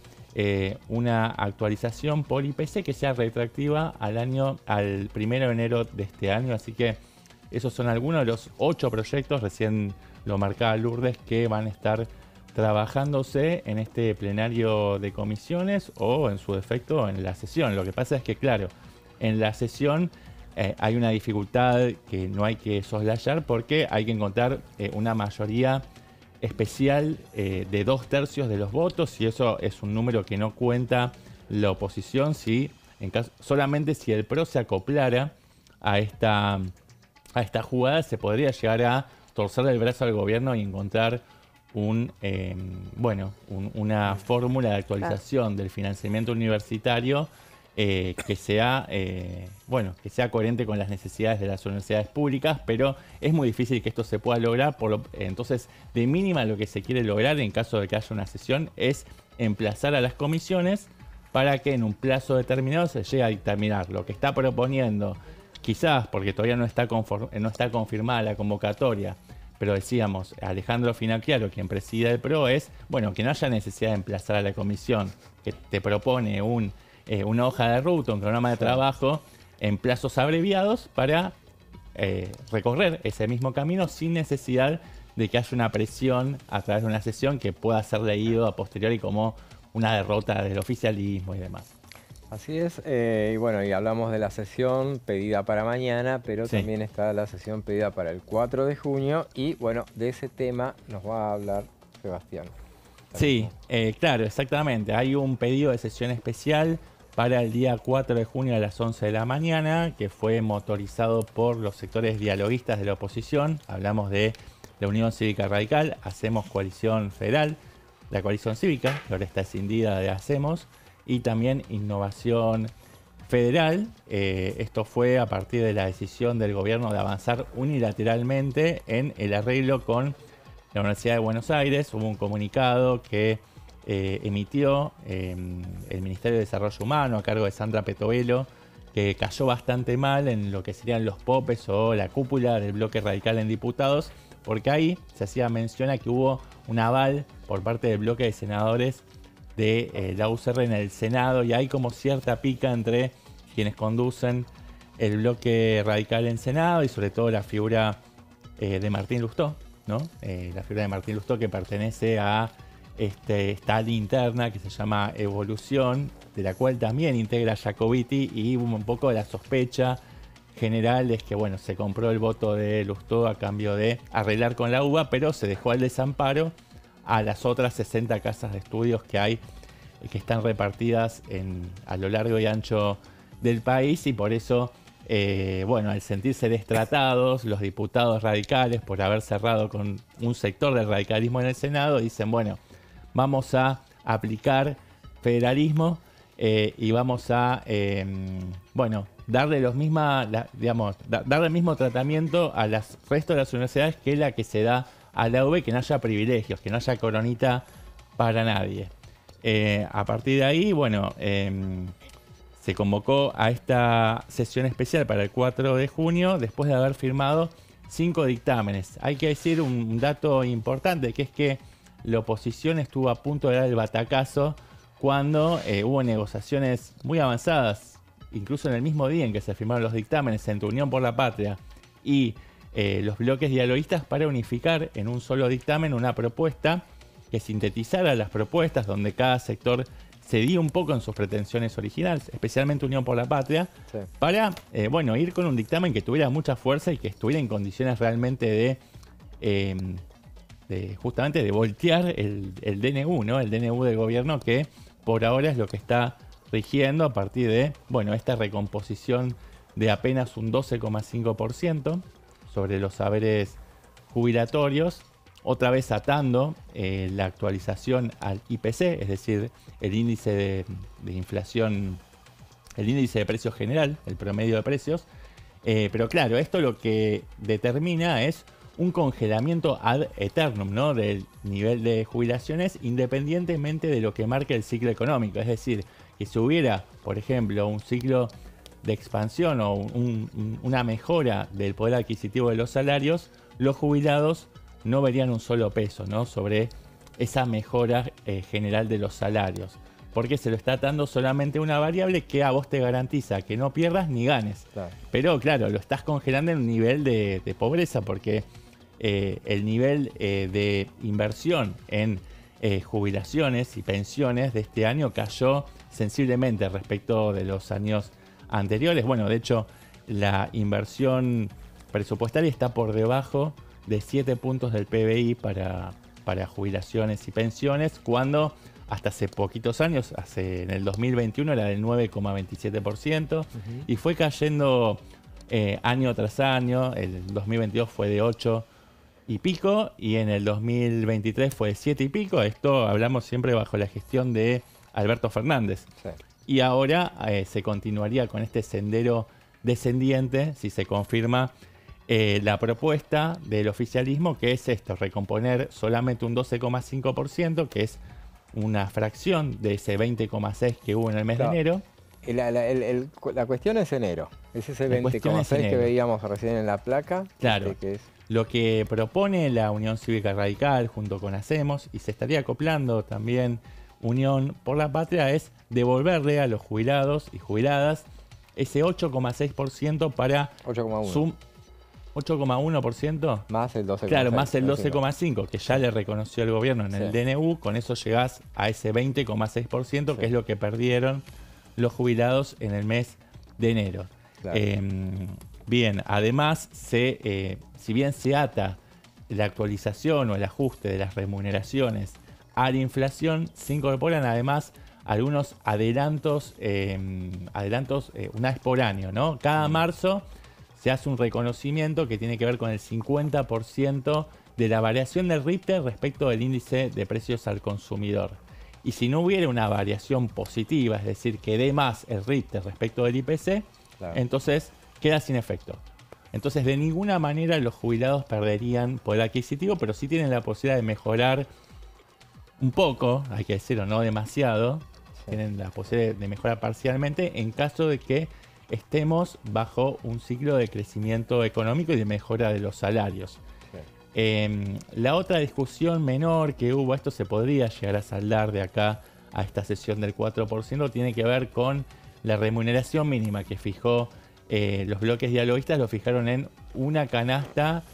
una actualización por IPC que sea retroactiva al 1 de enero de este año. Así que esos son algunos de los 8 proyectos, recién lo marcaba Lourdes, que van a estar trabajándose en este plenario de comisiones o en su defecto en la sesión. Lo que pasa es que, claro, en la sesión hay una dificultad que no hay que soslayar porque hay que encontrar una mayoría especial de 2/3 de los votos, y eso es un número que no cuenta la oposición, solamente si el PRO se acoplara a esta jugada se podría llegar a torcerle el brazo al gobierno y encontrar una fórmula de actualización del financiamiento universitario que sea coherente con las necesidades de las universidades públicas, pero es muy difícil que esto se pueda lograr. Entonces, de mínima, lo que se quiere lograr en caso de que haya una sesión es emplazar a las comisiones para que en un plazo determinado se llegue a dictaminar lo que está proponiendo, quizás porque todavía no está confirmada la convocatoria, pero decíamos, Alejandro Finocchiaro, quien preside el PRO, que no haya necesidad de emplazar a la comisión, que te propone una hoja de ruta, un programa de trabajo en plazos abreviados para recorrer ese mismo camino sin necesidad de que haya una presión a través de una sesión que pueda ser leído a posteriori como una derrota del oficialismo y demás. Así es, y hablamos de la sesión pedida para mañana, pero también está la sesión pedida para el 4 de junio y de ese tema nos va a hablar Sebastián. Sí, claro, exactamente. Hay un pedido de sesión especial para el día 4 de junio a las 11 de la mañana, que fue motorizado por los sectores dialoguistas de la oposición. Hablamos de la Unión Cívica Radical, Hacemos Coalición Federal, la Coalición Cívica, que ahora está escindida de Hacemos, y también Innovación Federal. Esto fue a partir de la decisión del gobierno de avanzar unilateralmente en el arreglo con la Universidad de Buenos Aires. Hubo un comunicado que emitió el Ministerio de Desarrollo Humano a cargo de Sandra Petovelo, que cayó bastante mal en lo que serían los popes o la cúpula del bloque radical en diputados, porque ahí se hacía mención a que hubo un aval por parte del bloque de senadores de la UCR en el Senado, y hay como cierta pica entre quienes conducen el bloque radical en Senado y sobre todo la figura de Martín Lustó, ¿no? La figura de Martín Lustó, que pertenece a esta ala interna que se llama Evolución, de la cual también integra Jacobiti, y un poco la sospecha general es que se compró el voto de Lustó a cambio de arreglar con la UBA, pero se dejó al desamparo a las otras 60 casas de estudios que hay, que están repartidas a lo largo y ancho del país, y por eso al sentirse destratados los diputados radicales por haber cerrado con un sector del radicalismo en el Senado, dicen vamos a aplicar federalismo y vamos a darle darle el mismo tratamiento a las resto de las universidades que la que se da a la UB, que no haya privilegios, que no haya coronita para nadie. A partir de ahí, se convocó a esta sesión especial para el 4 de junio después de haber firmado 5 dictámenes. Hay que decir un dato importante, que es que la oposición estuvo a punto de dar el batacazo cuando hubo negociaciones muy avanzadas, incluso en el mismo día en que se firmaron los dictámenes entre Unión por la Patria y los bloques dialoguistas para unificar en un solo dictamen una propuesta que sintetizara las propuestas, donde cada sector cedía un poco en sus pretensiones originales, especialmente Unión por la Patria, sí, para ir con un dictamen que tuviera mucha fuerza y que estuviera en condiciones realmente justamente de voltear el DNU, ¿no? El DNU del gobierno, que por ahora es lo que está rigiendo a partir de esta recomposición de apenas un 12,5% sobre los saberes jubilatorios, otra vez atando la actualización al IPC, es decir, el índice de inflación, el índice de precios general, el promedio de precios. Pero claro, esto lo que determina es un congelamiento ad eternum, ¿no?, del nivel de jubilaciones, independientemente de lo que marque el ciclo económico. Es decir, que si hubiera, por ejemplo, un ciclo de expansión o una mejora del poder adquisitivo de los salarios, los jubilados no verían un solo peso, ¿no?, sobre esa mejora general de los salarios, porque se lo está atando solamente una variable que a vos te garantiza que no pierdas ni ganes. Claro. Pero claro, lo estás congelando en un nivel de pobreza, porque el nivel de inversión en jubilaciones y pensiones de este año cayó sensiblemente respecto de los años anteriores. Bueno, de hecho, la inversión presupuestaria está por debajo de 7 puntos del PBI para jubilaciones y pensiones, cuando hasta hace poquitos años, en el 2021 era del 9,27%, y fue cayendo año tras año. El 2022 fue de 8 y pico, y en el 2023 fue de 7 y pico. Esto hablamos siempre bajo la gestión de Alberto Fernández. Sí. Y ahora se continuaría con este sendero descendiente si se confirma la propuesta del oficialismo, que es esto: recomponer solamente un 12,5%, que es una fracción de ese 20,6% que hubo en el mes de enero. La cuestión es enero. Es ese 20,6% que veíamos recién en la placa. Claro. Que es lo que propone la Unión Cívica Radical junto con Hacemos, y se estaría acoplando también Unión por la Patria, es devolverle a los jubilados y jubiladas ese 8,6% para 8,1% más el 12,6%. Claro, más el 12,5% que ya le reconoció el gobierno en el DNU. Con eso llegás a ese 20,6%, que es lo que perdieron los jubilados en el mes de enero. Claro. Bien, además, si bien se ata la actualización o el ajuste de las remuneraciones a la inflación, se incorporan además algunos adelantos, una vez por año, ¿no? Cada marzo se hace un reconocimiento que tiene que ver con el 50% de la variación del Richter respecto del índice de precios al consumidor. Y si no hubiera una variación positiva, es decir, que dé más el Richter respecto del IPC, claro, entonces queda sin efecto. Entonces, de ninguna manera los jubilados perderían poder adquisitivo, pero sí tienen la posibilidad de mejorar un poco, hay que decirlo, no demasiado. Sí. Tienen la posibilidad de mejorar parcialmente en caso de que estemos bajo un ciclo de crecimiento económico y de mejora de los salarios. Sí. La otra discusión menor que hubo, esto se podría llegar a saldar de acá a esta sesión del 4%, tiene que ver con la remuneración mínima que fijó los bloques dialoguistas. Lo fijaron en una canasta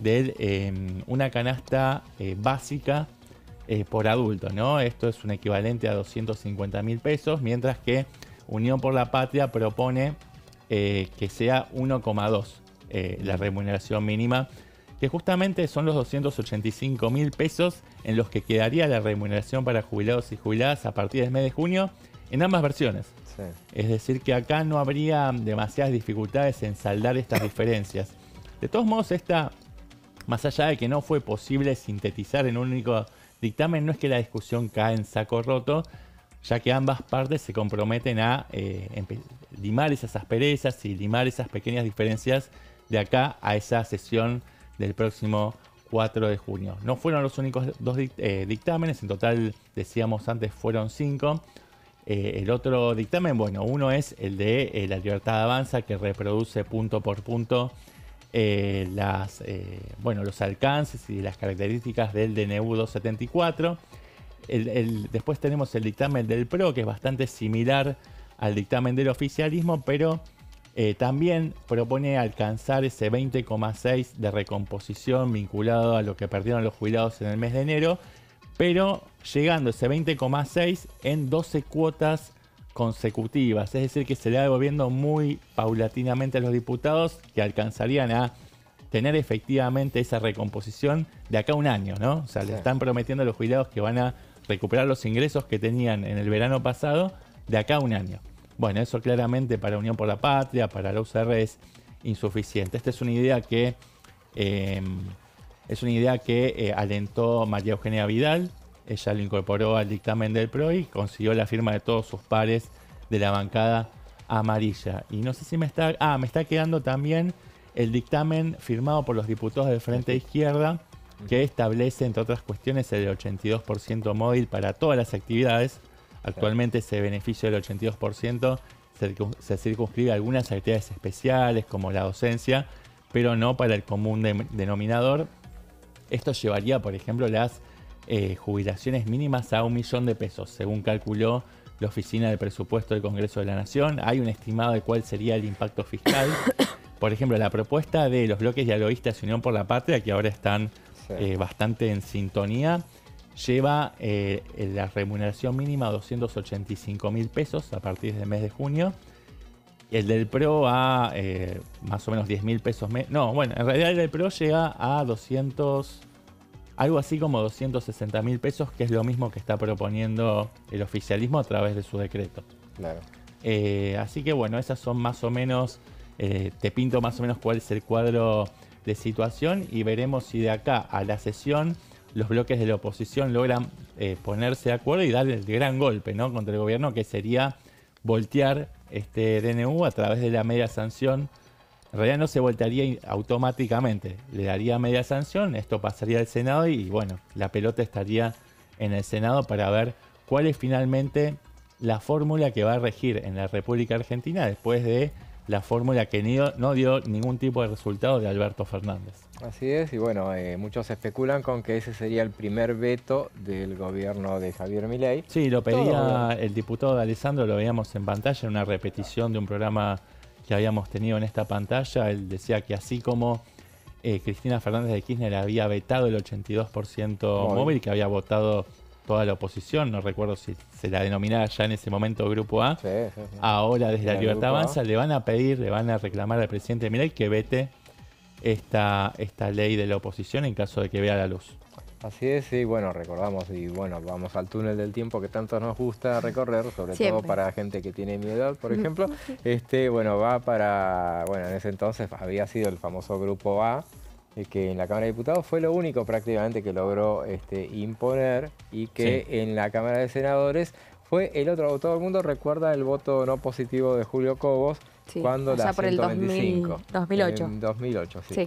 básica por adulto, ¿no? Esto es un equivalente a 250.000 pesos, mientras que Unión por la Patria propone que sea 1,2 la remuneración mínima, que justamente son los 285.000 pesos en los que quedaría la remuneración para jubilados y jubiladas a partir del mes de junio en ambas versiones. Sí. Es decir, que acá no habría demasiadas dificultades en saldar estas diferencias. De todos modos, más allá de que no fue posible sintetizar en un único dictamen, no es que la discusión cae en saco roto, ya que ambas partes se comprometen a limar esas asperezas y limar esas pequeñas diferencias de acá a esa sesión del próximo 4 de junio. No fueron los únicos dos dictámenes, en total, decíamos antes, fueron 5. El otro dictamen, bueno, uno es el de La Libertad Avanza, que reproduce punto por punto los alcances y las características del DNU 274. Después tenemos el dictamen del PRO, que es bastante similar al dictamen del oficialismo, pero también propone alcanzar ese 20,6 de recomposición vinculado a lo que perdieron los jubilados en el mes de enero, pero llegando a ese 20,6 en 12 cuotas consecutivas, es decir, que se le va devolviendo muy paulatinamente a los diputados, que alcanzarían a tener efectivamente esa recomposición de acá a un año, ¿no? O sea, le están prometiendo a los jubilados que van a recuperar los ingresos que tenían en el verano pasado de acá a un año. Bueno, eso claramente para Unión por la Patria, para la UCR es insuficiente. Esta es una idea que alentó María Eugenia Vidal. Ella lo incorporó al dictamen del PRO y consiguió la firma de todos sus pares de la bancada amarilla. Y no sé si me está quedando también el dictamen firmado por los diputados del Frente de Izquierda, que establece, entre otras cuestiones, el 82% móvil para todas las actividades. Actualmente ese beneficio del 82% se circunscribe a algunas actividades especiales, como la docencia, pero no para el común denominador. Esto llevaría, por ejemplo, las jubilaciones mínimas a 1 millón de pesos, según calculó la Oficina del Presupuesto del Congreso de la Nación. Hay un estimado de cuál sería el impacto fiscal. Por ejemplo, la propuesta de los bloques dialoguistas y Unión por la Patria, que ahora están bastante en sintonía, lleva la remuneración mínima a 285.000 pesos a partir del mes de junio. El del PRO a más o menos 10.000 pesos. No, bueno, en realidad el del PRO llega a algo así como 260.000 pesos, que es lo mismo que está proponiendo el oficialismo a través de su decreto. Claro. Así que bueno, esas son más o menos, te pinto más o menos cuál es el cuadro de situación y veremos si de acá a la sesión los bloques de la oposición logran ponerse de acuerdo y darle el gran golpe, ¿no?, contra el gobierno, que sería voltear este DNU a través de la media sanción. En realidad no se voltearía automáticamente, le daría media sanción, esto pasaría al Senado y bueno, la pelota estaría en el Senado para ver cuál es finalmente la fórmula que va a regir en la República Argentina después de la fórmula que no dio ningún tipo de resultado de Alberto Fernández. Así es, y bueno, muchos especulan con que ese sería el primer veto del gobierno de Javier Milei. Sí, lo pedía el diputado de Alessandro, lo veíamos en pantalla, en una repetición de un programa que habíamos tenido en esta pantalla. Él decía que así como Cristina Fernández de Kirchner había vetado el 82% móvil, que había votado toda la oposición, no recuerdo si se la denominaba ya en ese momento Grupo A, ahora desde la Libertad Avanza le van a reclamar al presidente Milei que vete esta ley de la oposición en caso de que vea la luz. Así es, y bueno, recordamos, y bueno, vamos al túnel del tiempo que tanto nos gusta recorrer, sobre todo para gente que tiene mi edad, por ejemplo. Bueno, va para, bueno, en ese entonces había sido el famoso Grupo A, que en la Cámara de Diputados fue lo único prácticamente que logró imponer, y que en la Cámara de Senadores fue el otro. Todo el mundo recuerda el voto no positivo de Julio Cobos, cuando la 125. 2008. En 2008, sí.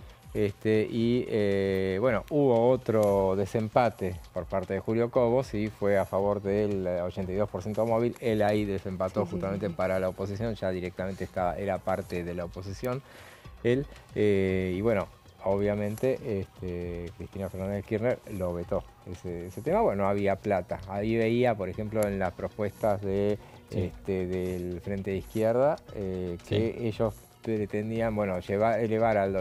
Bueno, hubo otro desempate por parte de Julio Cobos y fue a favor del 82% móvil. Él ahí desempató justamente para la oposición, ya directamente era parte de la oposición. Él, y bueno, obviamente Cristina Fernández de Kirchner lo vetó ese tema. Bueno, no había plata. Ahí veía, por ejemplo, en las propuestas del Frente de Izquierda, que ellos pretendían, bueno, elevar al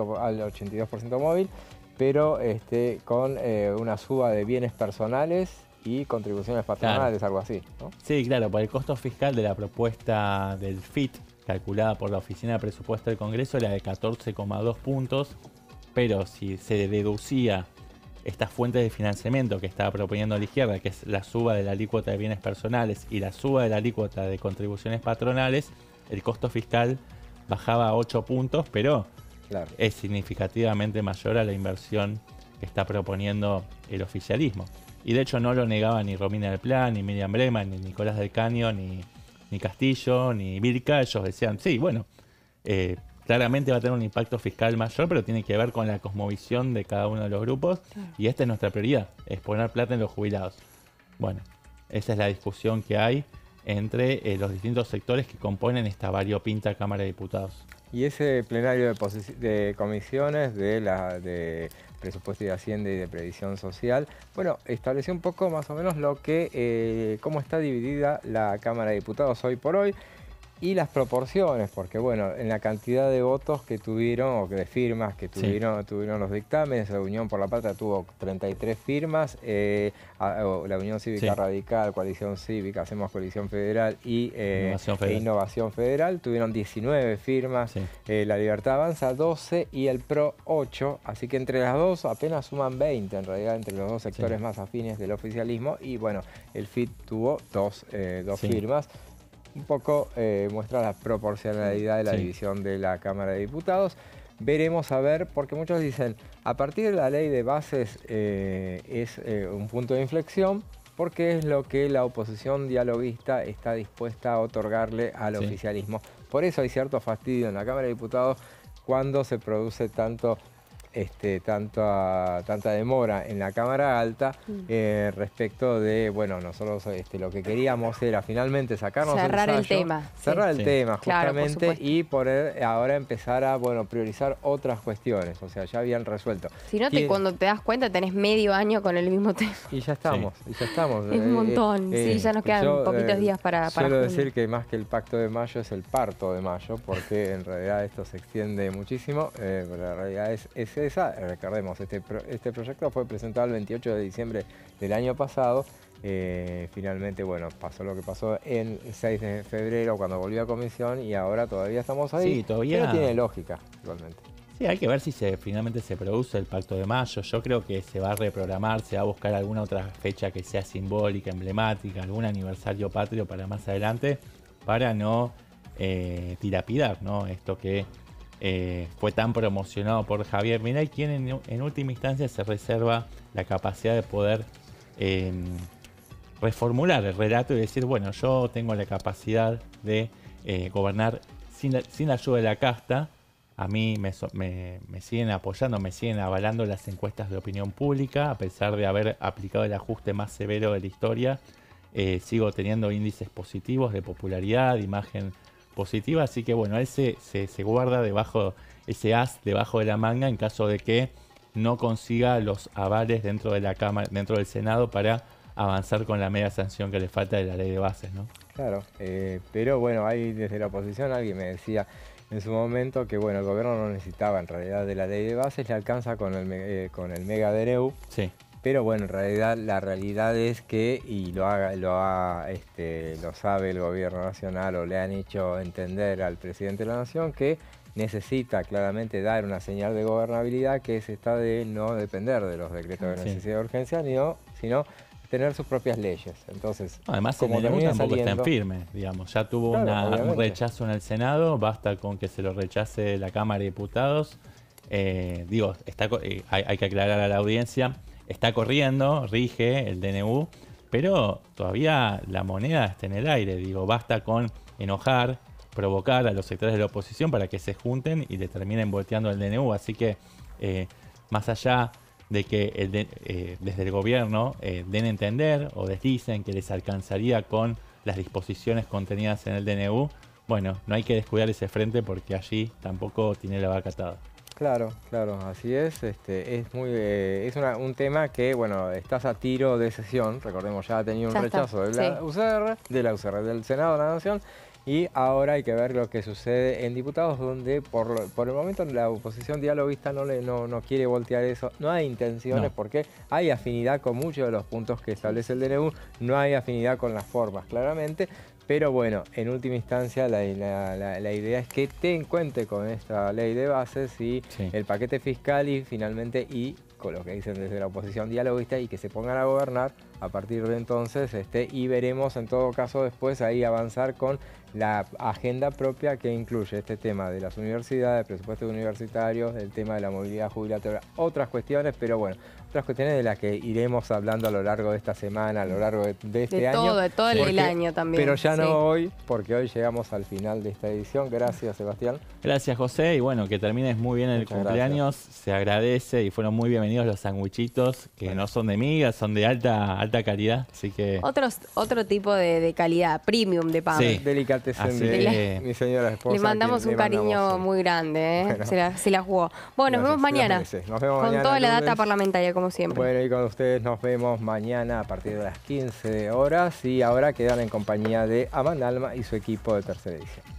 82% móvil, pero con una suba de bienes personales y contribuciones patronales, algo así, ¿no? Sí, claro, por el costo fiscal de la propuesta del FIT, calculada por la Oficina de Presupuesto del Congreso, era de 14,2 puntos, pero si se deducía estas fuentes de financiamiento que estaba proponiendo la izquierda, que es la suba de la alícuota de bienes personales y la suba de la alícuota de contribuciones patronales, el costo fiscal bajaba a 8 puntos, pero es significativamente mayor a la inversión que está proponiendo el oficialismo. Y de hecho no lo negaba ni Romina del Plan, ni Miriam Breman, ni Nicolás del Caño, ni Castillo, ni Vilca. Ellos decían, sí, bueno, claramente va a tener un impacto fiscal mayor, pero tiene que ver con la cosmovisión de cada uno de los grupos, y esta es nuestra prioridad, es poner plata en los jubilados. Bueno, esa es la discusión que hay entre los distintos sectores que componen esta variopinta Cámara de Diputados. Y ese plenario de comisiones de Presupuesto y de Hacienda y de Previsión Social, bueno, estableció un poco más o menos cómo está dividida la Cámara de Diputados hoy por hoy y las proporciones, porque bueno, en la cantidad de votos que tuvieron, o de firmas que tuvieron los dictámenes, la Unión por la Patria tuvo 33 firmas, la Unión Cívica Radical, Coalición Cívica, Hacemos Coalición Federal y Innovación Federal tuvieron 19 firmas, La Libertad Avanza 12 y el PRO 8, así que entre las dos apenas suman 20 en realidad, entre los dos sectores más afines del oficialismo, y bueno, el FIT tuvo dos firmas. Un poco muestra la proporcionalidad de la división de la Cámara de Diputados. Veremos a ver, porque muchos dicen, a partir de la ley de bases es un punto de inflexión, porque es lo que la oposición dialoguista está dispuesta a otorgarle al oficialismo. Por eso hay cierto fastidio en la Cámara de Diputados cuando se produce tanta demora en la Cámara Alta respecto de, bueno, nosotros lo que queríamos era finalmente sacarnos cerrar el tema. Cerrar el tema, justamente, claro, y poder ahora empezar a, bueno, priorizar otras cuestiones, o sea, ya habían resuelto. Si no, cuando te das cuenta tenés medio año con el mismo tema. Y ya estamos, Es un montón, ya nos quedan poquitos días para suelo decir que más que el pacto de mayo es el parto de mayo, porque en realidad esto se extiende muchísimo, pero la realidad es esa. Recordemos, este proyecto fue presentado el 28 de diciembre del año pasado. Finalmente, bueno, pasó lo que pasó el 6 de febrero cuando volvió a comisión y ahora todavía estamos ahí. Sí, todavía. Pero tiene lógica, igualmente. Sí, hay que ver si finalmente se produce el pacto de mayo. Yo creo que se va a reprogramar, se va a buscar alguna otra fecha que sea simbólica, emblemática, algún aniversario patrio para más adelante, para no dilapidar, ¿no? Esto que fue tan promocionado por Javier Milei, quien en última instancia se reserva la capacidad de poder reformular el relato y decir, bueno, yo tengo la capacidad de gobernar sin la ayuda de la casta. A mí me siguen apoyando, me siguen avalando las encuestas de opinión pública, a pesar de haber aplicado el ajuste más severo de la historia. Sigo teniendo índices positivos de popularidad, de imagen positiva, así que bueno, él se guarda ese as debajo de la manga en caso de que no consiga los avales dentro de la Cámara, dentro del Senado, para avanzar con la media sanción que le falta de la ley de bases, ¿no? Claro, pero bueno, ahí desde la oposición alguien me decía en su momento que bueno, el gobierno no necesitaba en realidad de la ley de bases, le alcanza con el mega DNU. Sí. Pero bueno, en realidad la realidad es que, y lo sabe el gobierno nacional o le han hecho entender al presidente de la nación, que necesita claramente dar una señal de gobernabilidad, que es esta de no depender de los decretos de necesidad de urgencia, sino tener sus propias leyes. Entonces, además, como el DNU tampoco está en firme, digamos. Ya tuvo un rechazo en el Senado, basta con que se lo rechace la Cámara de Diputados. Hay que aclarar a la audiencia, está corriendo, rige el DNU, pero todavía la moneda está en el aire. Digo, basta con enojar, provocar a los sectores de la oposición para que se junten y le terminen volteando el DNU. Así que, más allá de que desde el gobierno den a entender o desdicen que les alcanzaría con las disposiciones contenidas en el DNU, bueno, no hay que descuidar ese frente porque allí tampoco tiene la vaca atada. Claro, así es. Es un tema que, bueno, estás a tiro de sesión. Recordemos, ya ha tenido un rechazo de la UCR, del Senado de la Nación, y ahora hay que ver lo que sucede en diputados, donde por el momento la oposición dialoguista no quiere voltear eso. No hay intenciones, porque hay afinidad con muchos de los puntos que establece el DNU, no hay afinidad con las formas, claramente. Pero bueno, en última instancia la idea es que cuente con esta ley de bases y el paquete fiscal y finalmente con lo que dicen desde la oposición dialoguista, y que se pongan a gobernar a partir de entonces, y veremos en todo caso después ahí avanzar con la agenda propia que incluye este tema de las universidades, presupuestos universitarios, el tema de la movilidad jubilatoria, otras cuestiones, pero bueno, otras cuestiones de las que iremos hablando a lo largo de esta semana, a lo largo de este año. De todo el año también. Pero ya sí. no hoy, porque hoy llegamos al final de esta edición. Gracias, Sebastián. Gracias, José. Y bueno, que termines muy bien el cumpleaños. Se agradece y fueron muy bienvenidos los sanguichitos, que no son de migas, son de alta calidad. Así que... Otro tipo de calidad, premium de pan. Sí. Delicatessen de mi señora esposa. Le mandamos un cariño muy grande, ¿eh? Bueno, se la jugó. Bueno, nos vemos mañana. Nos vemos con mañana, toda la lunes. data parlamentaria, como siempre. Bueno, y con ustedes nos vemos mañana a partir de las 15 horas. Y ahora quedan en compañía de Amanda Alma y su equipo de Tercera Edición.